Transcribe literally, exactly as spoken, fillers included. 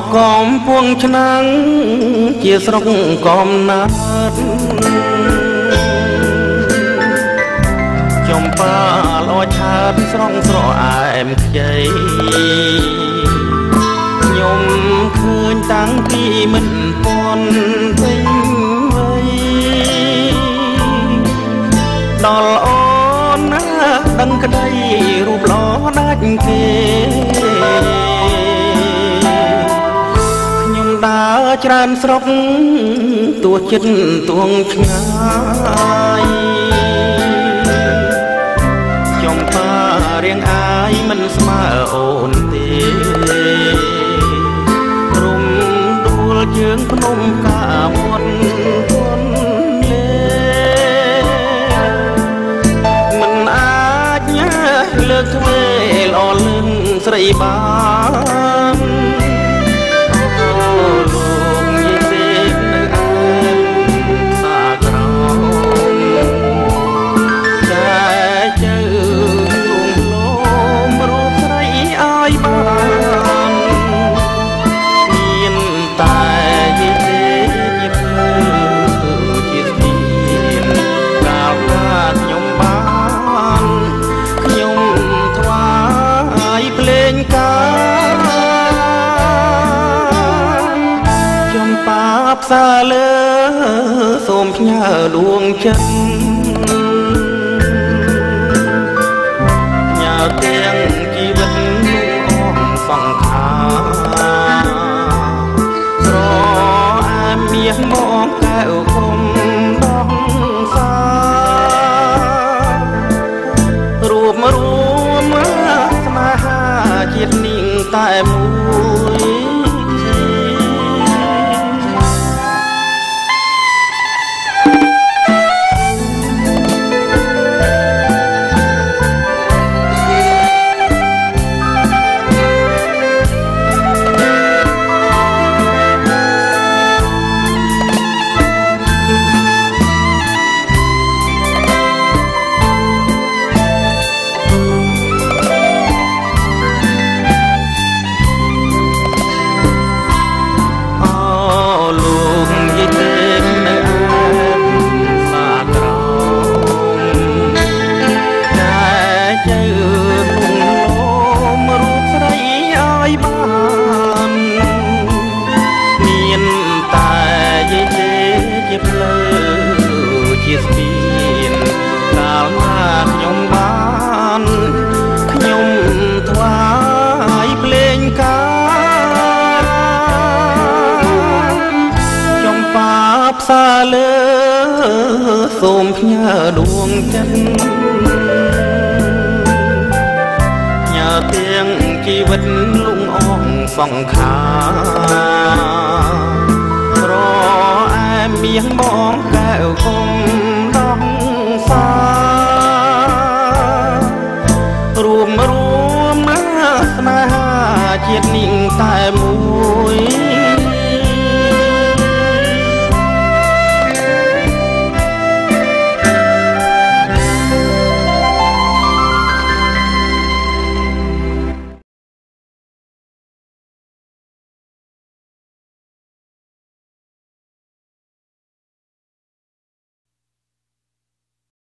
កំពុងឆ្នាំងជាស្រុកកំណើតចំប៉ាលអឆាតស្រងស្រអែមខ្ចីខ្ញុំឃើញតាំងពីមិនពាន់ពេញវ័យដល់អូនណាដឹងក្តីរូបល្អដាច់គេដើរច្រើនស្រុកទោះចិត្តទួងឆ្ងាយចំប៉ារៀងអាយមិនស្មើអូនទេរុំដួលជើងភ្នំកាមុនពុនលេមិនអាចញ៉ាលើកទ្វេល្អលឹងស្រីបានផ្សាលើសូមផ្ញើដួងចិត្តញ៉ាទាំងជីវិតអងសង្ខារស្រអាមមាសមកកែវគុំដងសារួបរួមស្នេហាជាតិនាងតែមួយផ្សាលើសូមផ្ញើដួងចិត្តញ៉ាទាំងជីវិតលងអងសង្ខាររអែមមាសមកកែវគុំដងសារួមរួមស្នេហាជាតិនាងតែ